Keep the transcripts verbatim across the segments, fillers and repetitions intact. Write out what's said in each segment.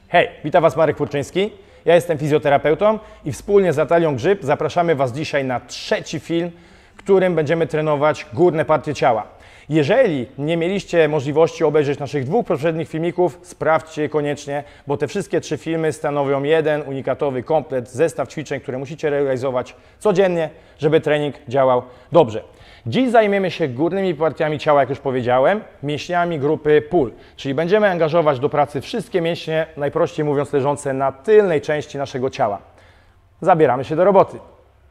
Hej, witam Was Marek Kurczyński. Ja jestem fizjoterapeutą i wspólnie z Natalią Grzyb zapraszamy Was dzisiaj na trzeci film, w którym będziemy trenować górne partie ciała. Jeżeli nie mieliście możliwości obejrzeć naszych dwóch poprzednich filmików, sprawdźcie je koniecznie, bo te wszystkie trzy filmy stanowią jeden unikatowy komplet, zestaw ćwiczeń, które musicie realizować codziennie, żeby trening działał dobrze. Dziś zajmiemy się górnymi partiami ciała, jak już powiedziałem, mięśniami grupy pull, czyli będziemy angażować do pracy wszystkie mięśnie, najprościej mówiąc leżące na tylnej części naszego ciała. Zabieramy się do roboty.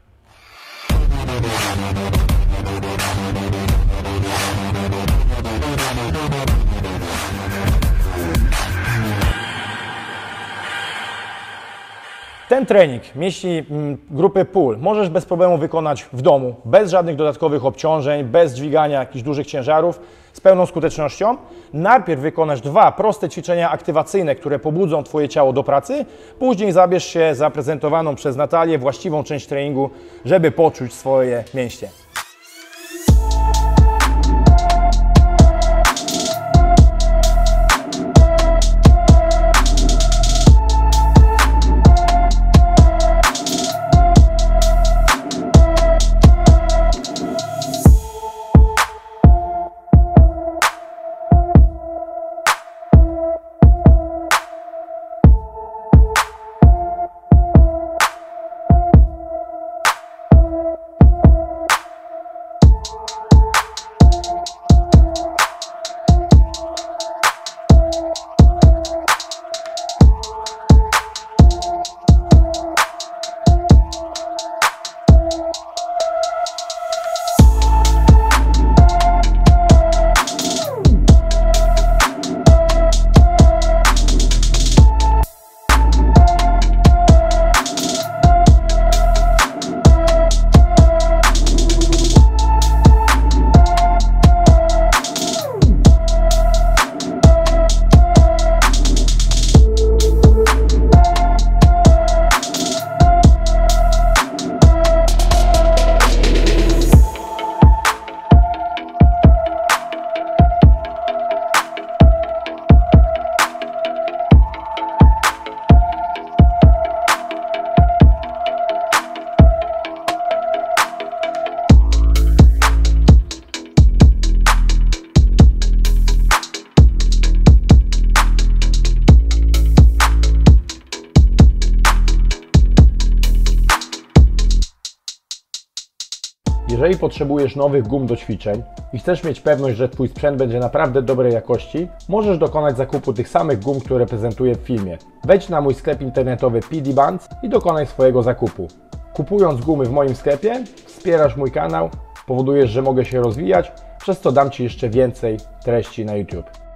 Ten trening mięśni grupy pull możesz bez problemu wykonać w domu, bez żadnych dodatkowych obciążeń, bez dźwigania jakichś dużych ciężarów, z pełną skutecznością. Najpierw wykonasz dwa proste ćwiczenia aktywacyjne, które pobudzą Twoje ciało do pracy, później zabierz się za prezentowaną przez Natalię właściwą część treningu, żeby poczuć swoje mięśnie. Jeżeli potrzebujesz nowych gum do ćwiczeń i chcesz mieć pewność, że Twój sprzęt będzie naprawdę dobrej jakości, możesz dokonać zakupu tych samych gum, które prezentuję w filmie. Wejdź na mój sklep internetowy P D Bands i dokonaj swojego zakupu. Kupując gumy w moim sklepie, wspierasz mój kanał, powodujesz, że mogę się rozwijać, przez co dam Ci jeszcze więcej treści na YouTube.